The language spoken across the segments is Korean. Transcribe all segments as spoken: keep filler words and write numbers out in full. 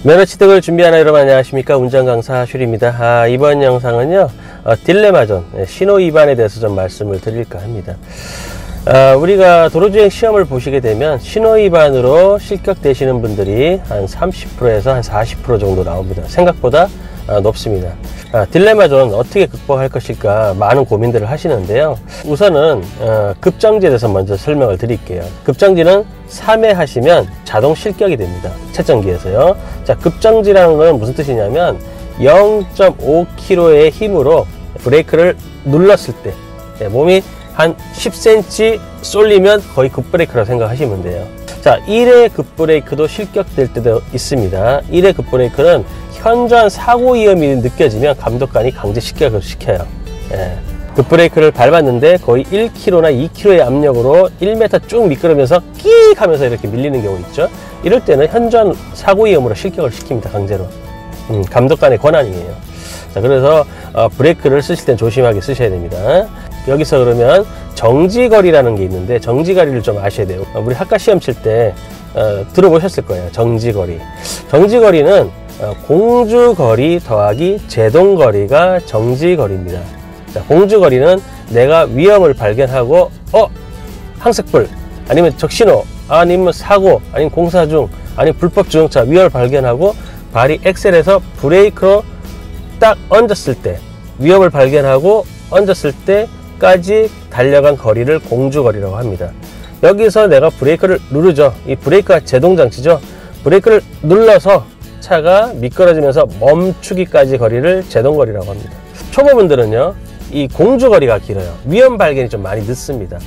면허 취득을 준비하는 여러분 안녕하십니까, 운전강사 슈리입니다. 아, 이번 영상은요 어, 딜레마존 신호 위반에 대해서 좀 말씀을 드릴까 합니다. 아, 우리가 도로주행 시험을 보시게 되면 신호 위반으로 실격되시는 분들이 한 삼십 퍼센트에서 한 사십 퍼센트 정도 나옵니다. 생각보다 아, 높습니다. 아, 딜레마존 어떻게 극복할 것일까 많은 고민들을 하시는데요. 우선은 어, 급정지에 대해서 먼저 설명을 드릴게요. 급정지는 삼 회 하시면 자동 실격이 됩니다. 채점기에서요. 자, 급정지라는 건 무슨 뜻이냐면 영 점 오 킬로그램의 힘으로 브레이크를 눌렀을 때 네, 몸이 한 십 센티미터 쏠리면 거의 급브레이크라고 생각하시면 돼요. 자, 일 회 급브레이크도 실격될 때도 있습니다. 일 회 급브레이크는 현저한 사고 위험이 느껴지면 감독관이 강제 실격을 시켜요. 예. 급브레이크를 밟았는데 거의 일 킬로미터나 이 킬로미터의 압력으로 일 미터 쭉 미끄러면서 끼익 하면서 이렇게 밀리는 경우 있죠. 이럴 때는 현저한 사고 위험으로 실격을 시킵니다. 강제로. 음, 감독관의 권한이에요. 자, 그래서 어, 브레이크를 쓰실 땐 조심하게 쓰셔야 됩니다. 여기서 그러면 정지거리라는 게 있는데 정지거리를 좀 아셔야 돼요. 우리 학과 시험 칠 때 어, 들어보셨을 거예요. 정지거리. 정지거리는 어, 공주거리 더하기 제동거리가 정지거리입니다. 자, 공주거리는 내가 위험을 발견하고 어? 항색불 아니면 적신호 아니면 사고 아니면 공사 중 아니면 불법 주정차 위험을 발견하고 발이 엑셀에서 브레이크로 딱 얹었을 때 위험을 발견하고 얹었을 때까지 달려간 거리를 공주거리라고 합니다. 여기서 내가 브레이크를 누르죠. 이 브레이크가 제동장치죠. 브레이크를 눌러서 차가 미끄러지면서 멈추기까지 거리를 제동거리라고 합니다. 초보분들은요 이 공주거리가 길어요. 위험 발견이 좀 많이 늦습니다.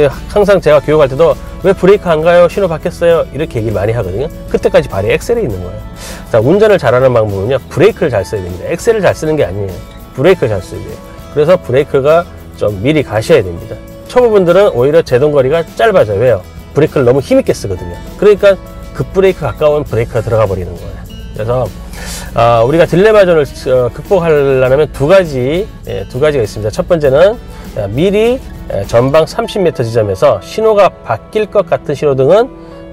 항상 제가 교육할 때도 왜 브레이크 안 가요? 신호 바뀌었어요? 이렇게 얘기를 많이 하거든요. 그때까지 발이 엑셀에 있는 거예요. 자, 운전을 잘하는 방법은요 브레이크를 잘 써야 됩니다. 엑셀을 잘 쓰는 게 아니에요. 브레이크를 잘 써야 돼요. 그래서 브레이크가 좀 미리 가셔야 됩니다. 초보분들은 오히려 제동거리가 짧아져요. 왜요? 브레이크를 너무 힘있게 쓰거든요. 그러니까 급브레이크 가까운 브레이크가 들어가 버리는 거예요. 그래서 어, 우리가 딜레마존을 어, 극복하려면 두 가지 예, 두 가지가 있습니다. 첫 번째는 예, 미리 예, 전방 삼십 미터 지점에서 신호가 바뀔 것 같은 신호등은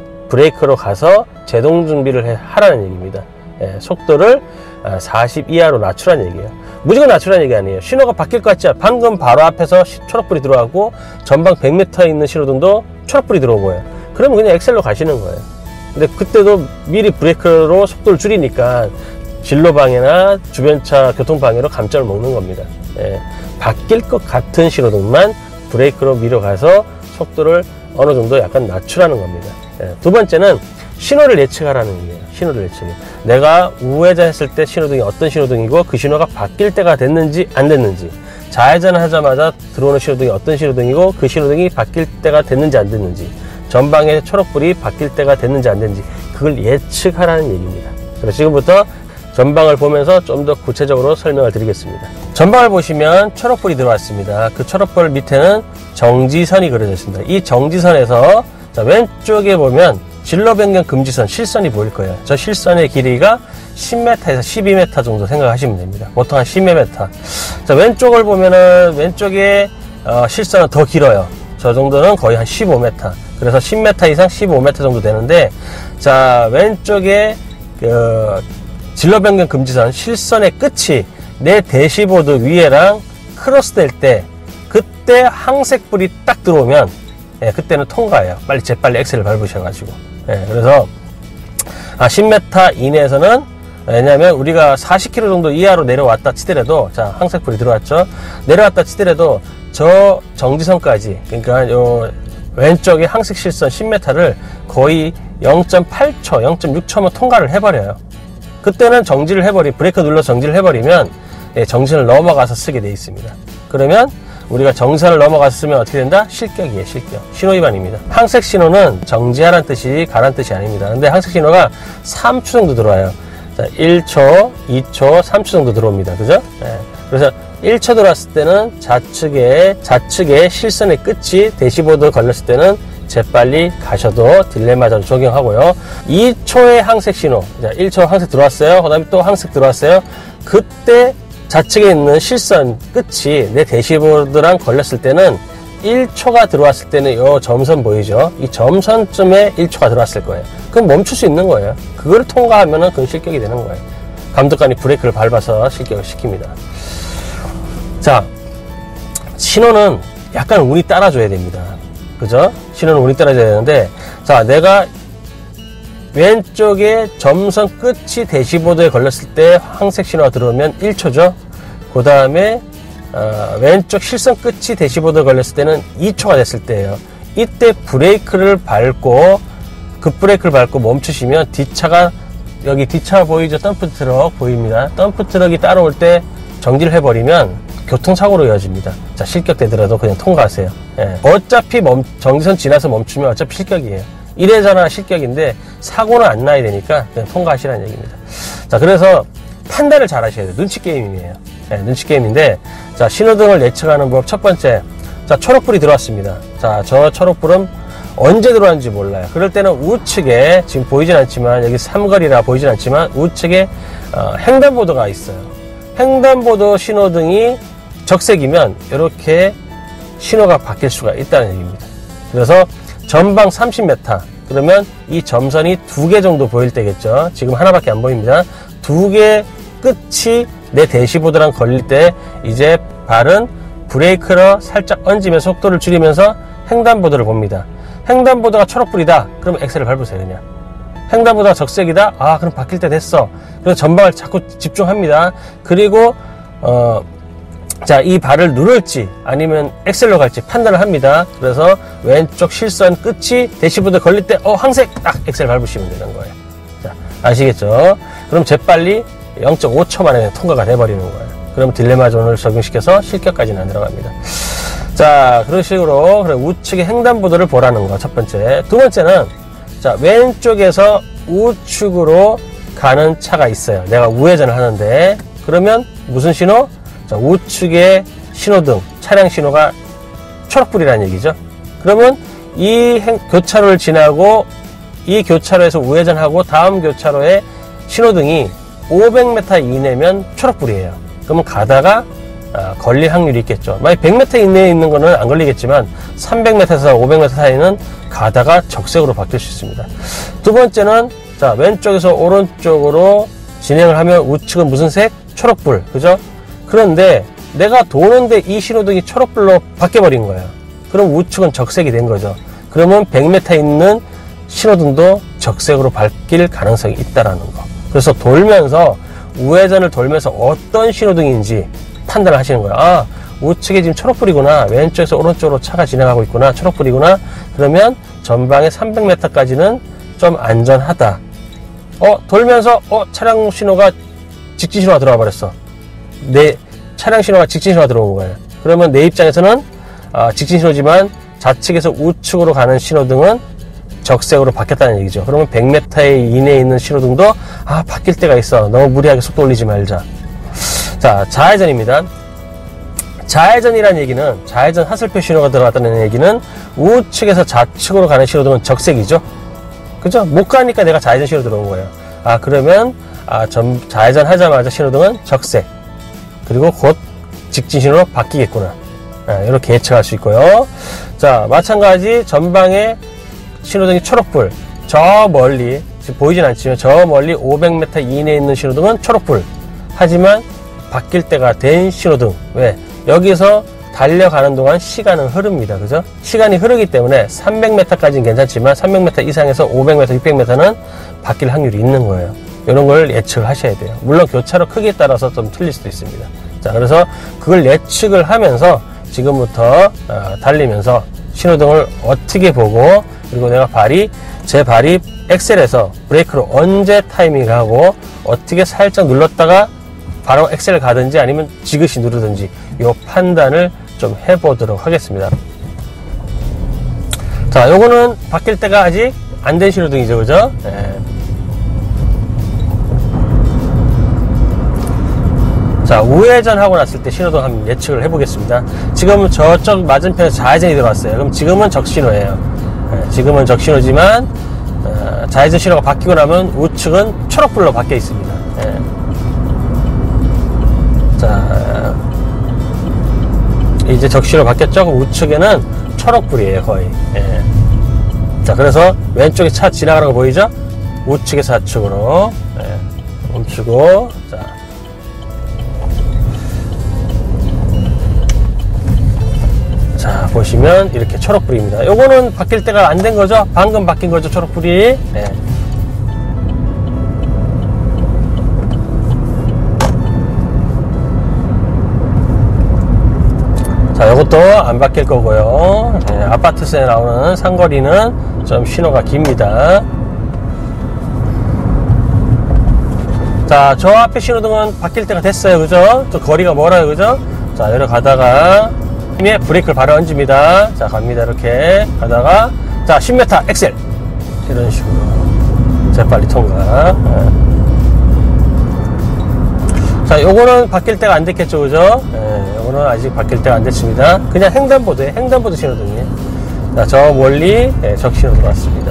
브레이크로 가서 제동 준비를 해, 하라는 얘기입니다. 예, 속도를 아, 사십 이하로 낮추라는 얘기예요. 무조건 낮추라는 얘기 아니에요. 신호가 바뀔 것 같지 않아요. 방금 바로 앞에서 시, 초록불이 들어가고 전방 백 미터에 있는 신호등도 초록불이 들어오고요. 그러면 그냥 엑셀로 가시는 거예요. 근데 그때도 미리 브레이크로 속도를 줄이니까 진로방해나 주변차 교통방해로 감점을 먹는 겁니다. 예, 바뀔 것 같은 신호등만 브레이크로 밀어가서 속도를 어느 정도 약간 낮추라는 겁니다. 예, 두 번째는 신호를 예측하라는 얘기예요. 신호를 예측해. 내가 우회전했을 때 신호등이 어떤 신호등이고 그 신호가 바뀔 때가 됐는지 안 됐는지, 좌회전 하자마자 들어오는 신호등이 어떤 신호등이고 그 신호등이 바뀔 때가 됐는지 안 됐는지, 전방에 초록불이 바뀔 때가 됐는지 안 됐는지 그걸 예측하라는 얘기입니다. 그래서 지금부터 전방을 보면서 좀 더 구체적으로 설명을 드리겠습니다. 전방을 보시면 초록불이 들어왔습니다. 그 초록불 밑에는 정지선이 그려져 있습니다. 이 정지선에서 자, 왼쪽에 보면 진로 변경 금지선 실선이 보일 거예요. 저 실선의 길이가 십 미터에서 십이 미터 정도 생각하시면 됩니다. 보통 한 십 미터. 자, 왼쪽을 보면은 왼쪽에 어, 실선은 더 길어요. 저 정도는 거의 한 십오 미터. 그래서 십 미터 이상 십오 미터 정도 되는데, 자, 왼쪽에 그 진로 변경 금지선 실선의 끝이 내 대시보드 위에랑 크로스 될 때, 그때 항색불이 딱 들어오면 예, 그때는 통과예요. 빨리 재빨리 엑셀을 밟으셔가지고. 예, 그래서 아, 십 미터 이내에서는, 왜냐면 우리가 사십 킬로미터 정도 이하로 내려왔다 치더라도, 자, 항색불이 들어왔죠. 내려왔다 치더라도 저 정지선까지, 그러니까 요 왼쪽에 항색 실선 십 미터를 거의 영 점 팔 초, 영 점 육 초면 통과를 해버려요. 그때는 정지를 해버리, 브레이크 눌러 정지를 해버리면 예, 정지선을 넘어가서 쓰게 돼 있습니다. 그러면 우리가 정지선을 넘어가서 쓰면 어떻게 된다? 실격이에요, 실격. 신호위반입니다. 항색 신호는 정지하라는 뜻이 가라는 뜻이 아닙니다. 근데 항색 신호가 삼 초 정도 들어와요. 자, 일 초, 이 초, 삼 초 정도 들어옵니다. 그죠? 예. 그래서 일 초 들어왔을 때는 좌측에, 좌측에 실선의 끝이 대시보드 걸렸을 때는 재빨리 가셔도 딜레마존 적용하고요. 이 초의 항색 신호. 자, 일 초 항색 들어왔어요. 그 다음에 또 항색 들어왔어요. 그때 좌측에 있는 실선 끝이 내 대시보드랑 걸렸을 때는 일 초가 들어왔을 때는 이 점선 보이죠? 이 점선쯤에 일 초가 들어왔을 거예요. 그럼 멈출 수 있는 거예요. 그걸 통과하면은 그건 실격이 되는 거예요. 감독관이 브레이크를 밟아서 실격을 시킵니다. 자, 신호는 약간 운이 따라줘야 됩니다. 그죠? 신호는 운이 따라줘야 되는데, 자, 내가 왼쪽에 점선 끝이 대시보드에 걸렸을 때 황색 신호가 들어오면 일 초죠. 그 다음에 어, 왼쪽 실선 끝이 대시보드에 걸렸을 때는 이 초가 됐을 때예요. 이때 브레이크를 밟고 급브레이크를 밟고 멈추시면 뒷차가, 여기 뒷차 보이죠? 덤프트럭 보입니다. 덤프트럭이 따라올 때 정지를 해버리면 교통사고로 이어집니다. 자, 실격되더라도 그냥 통과하세요. 예. 어차피 멈, 정지선 지나서 멈추면 어차피 실격이에요. 이래저래 실격인데 사고는 안 나야 되니까 그냥 통과하시라는 얘기입니다. 자, 그래서 판단을 잘 하셔야 돼요. 눈치 게임이에요. 예, 눈치 게임인데, 자, 신호등을 예측하는 법 첫 번째. 자, 초록불이 들어왔습니다. 자, 저 초록불은 언제 들어왔는지 몰라요. 그럴 때는 우측에, 지금 보이진 않지만, 여기 삼거리라 보이진 않지만, 우측에 어, 횡단보도가 있어요. 횡단보도 신호등이 적색이면 이렇게 신호가 바뀔 수가 있다는 얘기입니다. 그래서 전방 삼십 미터, 그러면 이 점선이 두 개 정도 보일 때겠죠. 지금 하나밖에 안 보입니다. 두 개 끝이 내 대시보드랑 걸릴 때 이제 발은 브레이크를 살짝 얹으면서 속도를 줄이면서 횡단보도를 봅니다. 횡단보도가 초록불이다. 그럼 엑셀을 밟으세요. 그냥. 횡단보도가 적색이다. 아, 그럼 바뀔 때 됐어. 그래서 전방을 자꾸 집중합니다. 그리고 어, 자, 이 발을 누를지 아니면 엑셀로 갈지 판단을 합니다. 그래서 왼쪽 실선 끝이 대시보드에 걸릴 때 어, 황색 딱 엑셀 밟으시면 되는 거예요. 자, 아시겠죠? 그럼 재빨리 영 점 오 초 만에 통과가 돼버리는 거예요. 그럼 딜레마 존을 적용시켜서 실격까지는 안 들어갑니다. 자, 그런 식으로 그래, 우측의 횡단보도를 보라는 거 첫 번째. 두 번째는, 자, 왼쪽에서 우측으로 가는 차가 있어요. 내가 우회전을 하는데, 그러면 무슨 신호? 자, 우측의 신호등, 차량 신호가 초록불이라는 얘기죠. 그러면 이 행, 교차로를 지나고 이 교차로에서 우회전하고 다음 교차로에 신호등이 오백 미터 이내면 초록불이에요. 그러면 가다가 아, 걸릴 확률이 있겠죠. 만약 백 미터 이내에 있는 거는 안 걸리겠지만 삼백 미터에서 오백 미터 사이는 가다가 적색으로 바뀔 수 있습니다. 두 번째는, 자, 왼쪽에서 오른쪽으로 진행을 하면 우측은 무슨 색? 초록불. 그죠? 그런데 내가 도는데 이 신호등이 초록불로 바뀌어버린 거예요. 그럼 우측은 적색이 된 거죠. 그러면 백 미터 있는 신호등도 적색으로 바뀔 가능성이 있다라는 거. 그래서 돌면서, 우회전을 돌면서 어떤 신호등인지 판단을 하시는 거예요. 아, 우측에 지금 초록불이구나. 왼쪽에서 오른쪽으로 차가 진행하고 있구나. 초록불이구나. 그러면 전방에 삼백 미터까지는 좀 안전하다. 어, 돌면서, 어, 차량 신호가 직진 신호가 들어와 버렸어. 내 차량 신호가 직진 신호가 들어온 거예요. 그러면 내 입장에서는 아, 직진 신호지만 좌측에서 우측으로 가는 신호등은 적색으로 바뀌었다는 얘기죠. 그러면 백 미터 이내에 있는 신호등도 아, 바뀔 때가 있어. 너무 무리하게 속도 올리지 말자. 자, 좌회전입니다. 좌회전이라는 얘기는, 좌회전 하슬표 신호가 들어갔다는 얘기는 우측에서 좌측으로 가는 신호등은 적색이죠. 그죠? 못 가니까 내가 좌회전 신호 들어온 거예요. 아, 그러면 아, 전, 좌회전 하자마자 신호등은 적색. 그리고 곧 직진 신호로 바뀌겠구나. 아, 이렇게 예측할 수 있고요. 자, 마찬가지 전방에 신호등이 초록불. 저 멀리, 지금 보이진 않지만 저 멀리 오백 미터 이내에 있는 신호등은 초록불. 하지만 바뀔 때가 된 신호등. 왜? 여기서 달려가는 동안 시간은 흐릅니다. 그죠? 시간이 흐르기 때문에 삼백 미터까지는 괜찮지만 삼백 미터 이상에서 오백 미터, 육백 미터는 바뀔 확률이 있는 거예요. 이런 걸 예측을 하셔야 돼요. 물론 교차로 크기에 따라서 좀 틀릴 수도 있습니다. 자, 그래서 그걸 예측을 하면서 지금부터 어, 달리면서 신호등을 어떻게 보고, 그리고 내가 발이, 제 발이 엑셀에서 브레이크로 언제 타이밍을 하고 어떻게 살짝 눌렀다가 바로 엑셀을 가든지 아니면 지그시 누르든지 이 판단을 좀 해보도록 하겠습니다. 자, 요거는 바뀔 때가 아직 안 된 신호등이죠. 그죠? 네. 자, 우회전하고 났을 때 신호등 한번 예측을 해보겠습니다. 지금 저쪽 맞은편에서 좌회전이 들어왔어요. 그럼 지금은 적신호예요. 네, 지금은 적신호지만 어, 좌회전 신호가 바뀌고 나면 우측은 초록불로 바뀌어 있습니다. 네. 자, 이제 적신호 바뀌었죠? 그럼 우측에는 초록불이에요, 거의. 네. 자, 그래서 왼쪽에 차 지나가는 거 보이죠? 우측에서 좌측으로 네, 멈추고 자, 자 보시면 이렇게 초록불입니다. 요거는 바뀔 때가 안 된 거죠. 방금 바뀐 거죠, 초록불이. 네. 자, 요것도 안 바뀔 거고요. 네, 아파트세에 나오는 상거리는 좀 신호가 깁니다. 자, 저 앞에 신호등은 바뀔 때가 됐어요. 그죠? 저 거리가 멀어요. 그죠? 자, 내려가다가 힘에 브레이크를 바로 얹습니다. 자, 갑니다. 이렇게 가다가 자, 십 미터 엑셀 이런 식으로 재빨리 통과. 네. 자, 요거는 바뀔 때가 안 됐겠죠. 그죠? 네, 요거는 아직 바뀔 때가 안 됐습니다. 그냥 횡단보도에 횡단보도 신호등이에요. 자, 저 멀리 네, 적신호 들어왔습니다.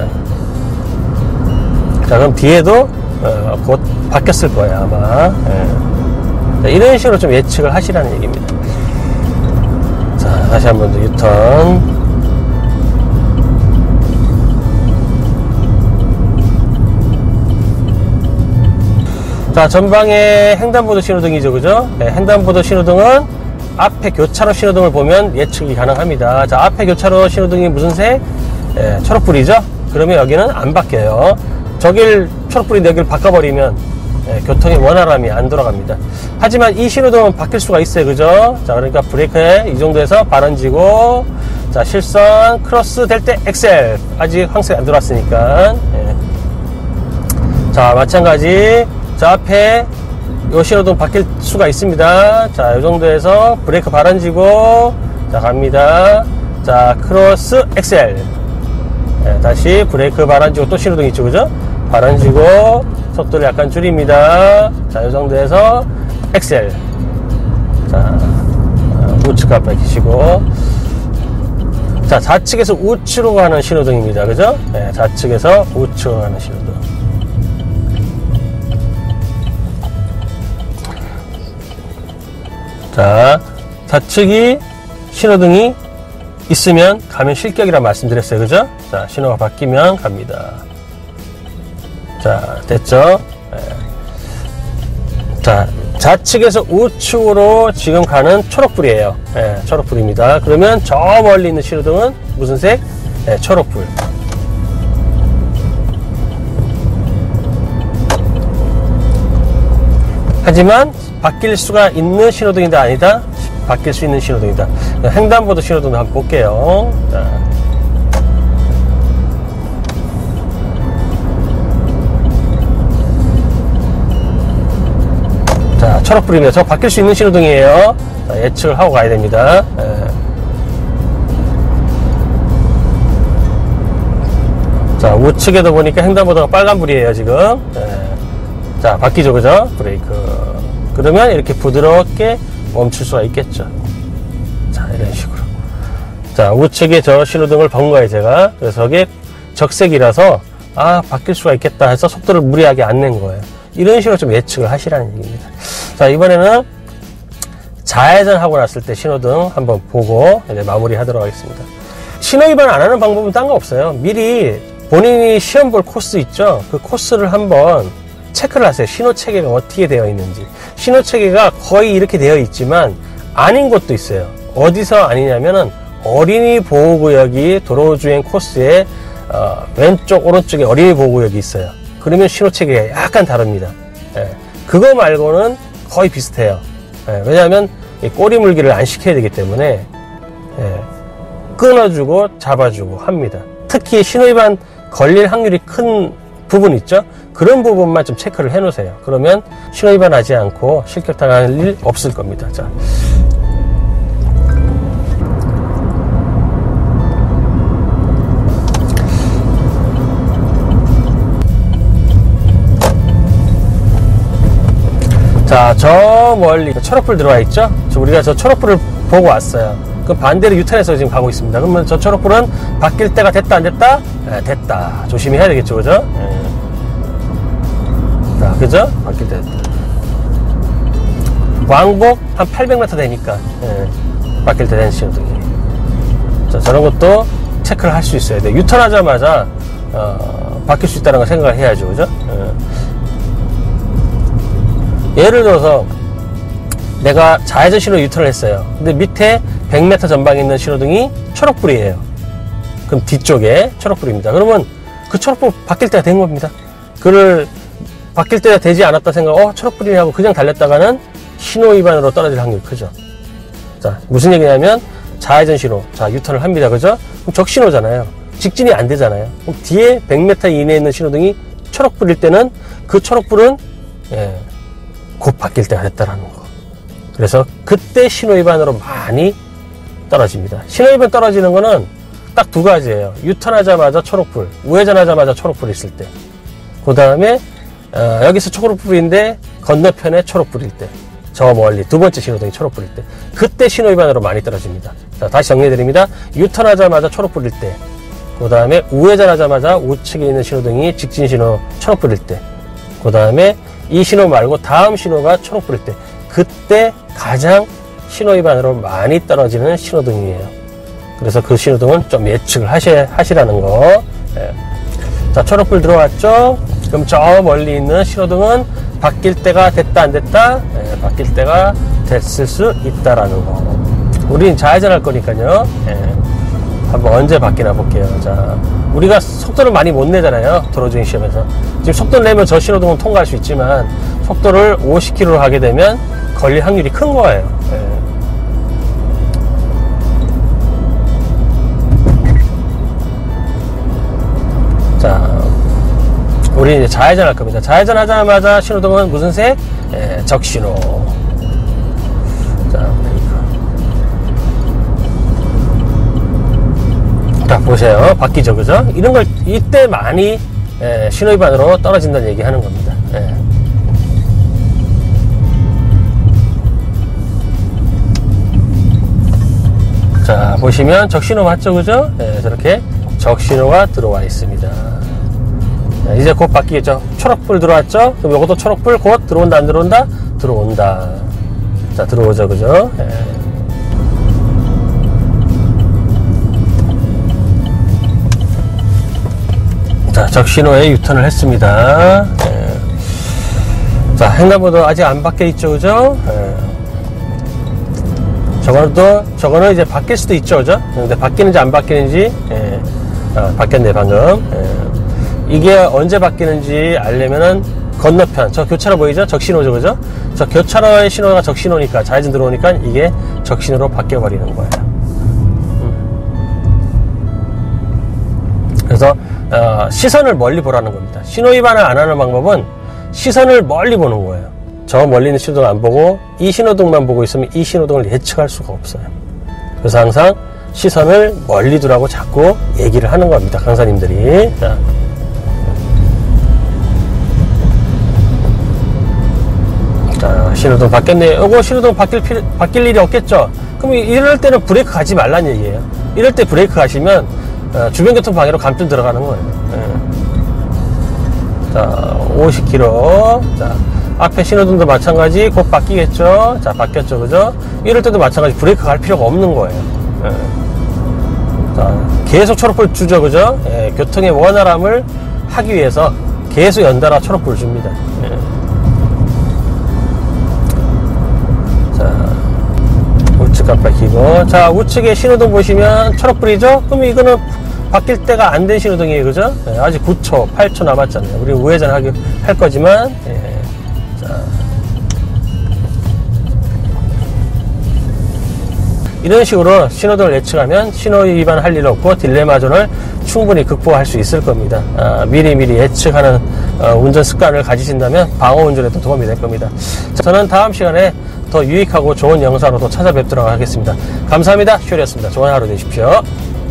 자, 그럼 뒤에도 어, 곧 바뀌었을 거예요, 아마. 네. 자, 이런 식으로 좀 예측을 하시라는 얘기입니다. 자, 다시 한 번 더 유턴. 자, 전방에 횡단보도 신호등이죠, 그죠? 네, 횡단보도 신호등은 앞에 교차로 신호등을 보면 예측이 가능합니다. 자, 앞에 교차로 신호등이 무슨 색? 네, 초록불이죠? 그러면 여기는 안 바뀌어요. 저길 초록불인데 여기를 바꿔버리면 네, 교통의 원활함이 안 돌아갑니다. 하지만 이 신호등은 바뀔 수가 있어요, 그죠? 자, 그러니까 브레이크에 이 정도에서 발언지고, 자, 실선 크로스 될 때 엑셀. 아직 황색이 안 들어왔으니까. 네. 자, 마찬가지. 자, 앞에 요 신호등 바뀔 수가 있습니다. 자, 요 정도에서 브레이크 발언지고, 자, 갑니다. 자, 크로스 엑셀. 네, 다시 브레이크 발언지고 또 신호등 있죠, 그죠? 발언지고 속도를 약간 줄입니다. 자, 요 정도에서 엑셀. 자, 우측 깜빡이 켜시고. 자, 좌측에서 우측으로 가는 신호등입니다, 그죠? 네, 좌측에서 우측으로 가는 신호등. 자, 좌측이 신호등이 있으면 가면 실격이라 말씀드렸어요. 그죠? 자, 신호가 바뀌면 갑니다. 자, 됐죠? 네. 자, 좌측에서 우측으로 지금 가는 초록불이에요. 네, 초록불입니다. 그러면 저 멀리 있는 신호등은 무슨 색? 네, 초록불. 하지만 바뀔 수가 있는 신호등이다 아니다? 바뀔 수 있는 신호등이다. 횡단보도 신호등도 한번 볼게요. 자. 자, 초록불입니다. 저 바뀔 수 있는 신호등이에요. 자, 예측을 하고 가야 됩니다. 예. 자, 우측에도 보니까 횡단보도가 빨간불이에요, 지금. 예. 자, 바뀌죠, 그죠? 브레이크. 그러면 이렇게 부드럽게 멈출 수가 있겠죠. 자, 이런 식으로. 자, 우측에 저 신호등을 본 거예요, 제가. 그래서 이게 적색이라서, 아, 바뀔 수가 있겠다 해서 속도를 무리하게 안 낸 거예요. 이런 식으로 좀 예측을 하시라는 얘기입니다. 자, 이번에는 좌회전 하고 났을 때 신호등 한번 보고 이제 마무리 하도록 하겠습니다. 신호 위반 안 하는 방법은 딴 거 없어요. 미리 본인이 시험 볼 코스 있죠? 그 코스를 한번 체크를 하세요. 신호 체계가 어떻게 되어 있는지. 신호 체계가 거의 이렇게 되어 있지만 아닌 곳도 있어요. 어디서 아니냐면은 어린이 보호구역이 도로주행 코스에 어, 왼쪽 오른쪽에 어린이 보호구역이 있어요. 그러면 신호 체계가 약간 다릅니다. 예, 그거 말고는 거의 비슷해요. 예, 왜냐하면 꼬리 물기를 안 시켜야 되기 때문에 예, 끊어주고 잡아주고 합니다. 특히 신호 위반 걸릴 확률이 큰 부분 있죠? 그런 부분만 좀 체크를 해 놓으세요. 그러면 신호 위반하지 않고 실격당할 일 없을 겁니다. 자. 자, 저 멀리 초록불 들어와 있죠? 우리가 저 초록불을 보고 왔어요. 그럼 반대로 유턴해서 지금 가고 있습니다. 그러면 저 초록불은 바뀔 때가 됐다 안 됐다? 네, 됐다. 조심히 해야 되겠죠, 그죠? 네. 자, 그죠? 바뀔 때 됐다. 왕복 한 팔백 미터 되니까 네, 바뀔 때 된 신호등이에요. 자, 저런 것도 체크를 할 수 있어야 돼요. 유턴하자마자 어, 바뀔 수 있다는 걸 생각을 해야죠. 그죠? 어. 예를 들어서 내가 좌회전 신호 유턴을 했어요. 근데 밑에 백 미터 전방에 있는 신호등이 초록불이에요. 그럼 뒤쪽에 초록불입니다. 그러면 그 초록불 바뀔 때가 된 겁니다. 그를 바뀔 때가 되지 않았다 생각, 어, 초록불이네 하고 그냥 달렸다가는 신호 위반으로 떨어질 확률이 크죠. 자, 무슨 얘기냐면 좌회전 신호, 자, 유턴을 합니다. 그죠? 그럼 적신호잖아요. 직진이 안 되잖아요. 그럼 뒤에 백 미터 이내에 있는 신호등이 초록불일 때는 그 초록불은, 예, 곧 바뀔 때가 됐다라는 거. 그래서 그때 신호 위반으로 많이 떨어집니다. 신호 위반 떨어지는 거는 딱 두 가지예요. 유턴하자마자 초록불, 우회전하자마자 초록불 있을 때. 그 다음에 어, 여기서 초록불인데 건너편에 초록불일 때. 저 멀리 두 번째 신호등이 초록불일 때. 그때 신호 위반으로 많이 떨어집니다. 자, 다시 정리해드립니다. 유턴하자마자 초록불일 때. 그 다음에 우회전하자마자 우측에 있는 신호등이 직진 신호 초록불일 때. 그 다음에 이 신호 말고 다음 신호가 초록불일 때. 그때 가장 신호 위반으로 많이 떨어지는 신호등이에요. 그래서 그 신호등은 좀 예측을 하시, 하시라는 거. 예. 자, 초록불 들어왔죠? 그럼 저 멀리 있는 신호등은 바뀔 때가 됐다 안 됐다? 예, 바뀔 때가 됐을 수 있다라는 거. 우린 좌회전할 거니까요. 예. 한번 언제 바뀌나 볼게요. 자, 우리가 속도를 많이 못 내잖아요. 도로주행 시험에서. 지금 속도를 내면 저 신호등은 통과할 수 있지만 속도를 오십 킬로미터로 하게 되면 걸릴 확률이 큰 거예요. 예. 자, 우리 이제 좌회전 할 겁니다. 좌회전 하자마자 신호등은 무슨 색? 예, 적신호. 자, 브레이크. 자, 보세요. 바뀌죠, 그죠? 이런 걸 이때 많이 예, 신호 위반으로 떨어진다는 얘기 하는 겁니다. 예. 자, 보시면 적신호 맞죠, 그죠? 예, 저렇게 적신호가 들어와 있습니다. 자, 이제 곧 바뀌겠죠. 초록불 들어왔죠? 그럼 이것도 초록불 곧 들어온다, 안 들어온다? 들어온다. 자, 들어오죠, 그죠? 예. 자, 적신호에 유턴을 했습니다. 예. 자, 횡단보도 아직 안 바뀌어 있죠, 그죠? 예. 저거도, 저거는 이제 바뀔 수도 있죠, 그죠? 근데 바뀌는지 안 바뀌는지, 예. 아, 바뀌었네, 방금. 예. 이게 언제 바뀌는지 알려면은 건너편, 저 교차로 보이죠? 적신호죠, 그죠? 저 교차로의 신호가 적신호니까, 좌회전 들어오니까 이게 적신호로 바뀌어버리는 거예요. 음. 그래서, 어, 시선을 멀리 보라는 겁니다. 신호 위반을 안 하는 방법은 시선을 멀리 보는 거예요. 저 멀리 있는 신호등 안 보고 이 신호등만 보고 있으면 이 신호등을 예측할 수가 없어요. 그래서 항상 시선을 멀리 두라고 자꾸 얘기를 하는 겁니다. 강사님들이. 자. 자, 신호등 바뀌었네요. 이거 신호등 바뀔 필요, 바뀔 일이 없겠죠? 그럼 이럴 때는 브레이크 가지 말란 얘기예요. 이럴 때 브레이크 가시면 어, 주변교통 방해로 감점 들어가는 거예요. 예. 자, 오십 킬로미터. 자, 앞에 신호등도 마찬가지 곧 바뀌겠죠? 자, 바뀌었죠, 그죠? 이럴 때도 마찬가지 브레이크 갈 필요가 없는 거예요. 예. 자, 계속 초록불 주죠, 그죠? 예, 교통의 원활함을 하기 위해서 계속 연달아 초록불 줍니다. 예. 자, 우측 깜빡이고. 자, 우측에 신호등 보시면 초록불이죠? 그럼 이거는 바뀔 때가 안 된 신호등이에요, 그죠? 예, 아직 구 초, 팔 초 남았잖아요. 우리 우회전 하기, 할 거지만, 예. 자. 이런 식으로 신호등을 예측하면 신호 위반 할 일 없고 딜레마존을 충분히 극복할 수 있을 겁니다. 아, 미리미리 예측하는 어, 운전 습관을 가지신다면 방어 운전에도 도움이 될 겁니다. 자, 저는 다음 시간에 더 유익하고 좋은 영상으로 또 찾아뵙도록 하겠습니다. 감사합니다. 슈얼이었습니다. 좋은 하루 되십시오.